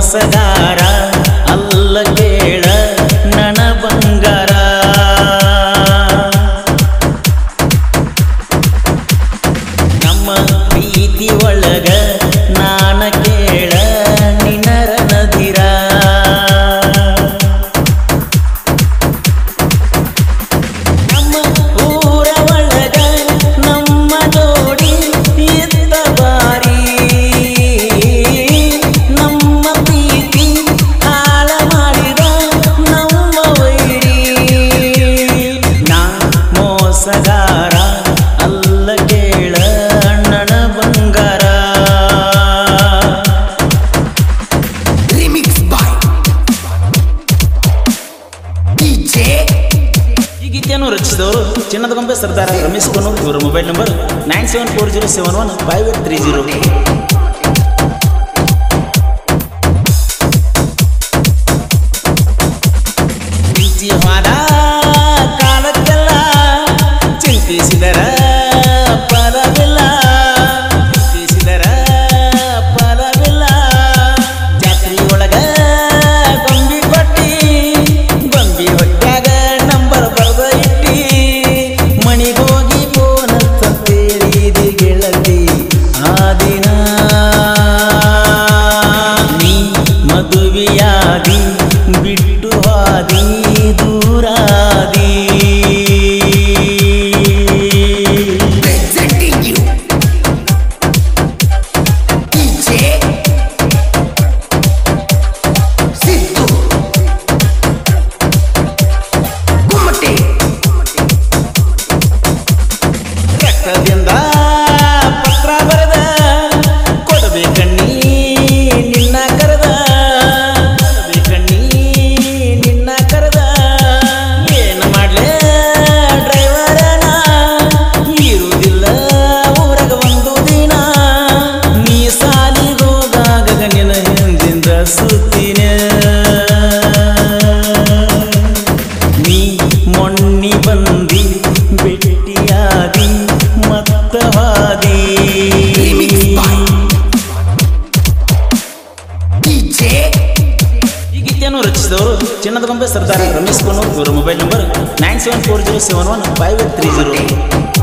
ಮೋಸಗಾರ ಅಲ್ಲ ಕೇಳ ನನ ಬಂಗಾರ ನಮ್ಮ ಪ್ರೀತಿ ಒಳಗ ನಾನ ಕೇಳ ನಿನರ ನದಿರ ನಮ್ಮ ಊರ ಒಳಗ ನಮ್ಮ ಜೋಡಿ ಇದ್ದ ಬಾರಿ ನಮ್ಮ ಪ್ರೀತಿ ಹಾಳ ಮಾಡಿದ ನಮ್ಮ ವೈರಿ ನಾ ಮೋಸಗಾರ ಅಲ್ಲ ಕೇಳ ಅಣ್ಣನ ಬಂಗಾರ ರಿಮಿಕ್ಸ್ ಬೈ ಡಿಜೆ ಈ ಗೀತೆಯನ್ನು ರಚಿಸಿದವರು ಚಿನ್ನದ ಗೊಂಬೆ ಸರ್ದಾರ ರಮೇಶ್ ಕೊನೂರ್ ಇವರ ಮೊಬೈಲ್ ನಂಬರ್ 9740715830 ಪ್ರೀತಿವಾದ ಕಾಲಕ್ಕೆಲ್ಲ ಚಿಂತಿಸಿದರ ಫಲವಿಲ್ಲ ಚಿಂತಿಸಿದರ ಫಲವಿಲ್ಲ ಜಾತ್ರೆ ಒಳಗ ಗೊಂಬಿ ಕೊಟ್ಟಿ ಗೊಂಬಿ ಹೊಟ್ಯಾಗ ನಂಬರ್ ಬರ್ದ ಇಟ್ಟಿ ಮಣಿಗೋಗಿ ಫೋನ್ ತೇಳಿದಿ ಗೆಳತಿ ಆ ದಿನ ನೀ ಮದುವೆಯಾದಿ ಬಿಟ್ಟು ಹಾದಿ ದೂರಾದಿ presenting you DJ Siddu Gummate ರಕ್ತದಿಂದ ಪತ್ರ ಬರೆದ ಕೊಡಬೇಕಣ್ಣಿ ನಿನ್ನ ಕರೆದ ಕೊಡಬೇಕಣ್ಣಿ ನಿನ್ನ ಕರೆದ ಏನು ಮಾಡ್ಲೆ ಡ್ರೈವರನ ಇರುವುದಿಲ್ಲ ಊರಾಗ ಒಂದು ದಿನ ನೀ ಸಾಲಿಗೋದಾಗ ನಿನ್ನ ಹಿಂದಿಂದ ಸುತ್ತಿನ ನೀ ಮೊನ್ನಿ ಬಂದಿ ಭೇಟಿಯಾದಿ ಮತ್ತ ಹಾದಿ ರಿಮಿಕ್ಸ್ ಬೈ ಡಿಜೆ ಈ ಗೀತೆಯನ್ನು ರಚಿಸಿದವರು ಚಿನ್ನದ ಗೊಂಬೆ ಸರ್ದಾರ ರಮೇಶ್ ಕೊನೂರ್ ಇವರ ಮೊಬೈಲ್ ನಂಬರ್ 9740715830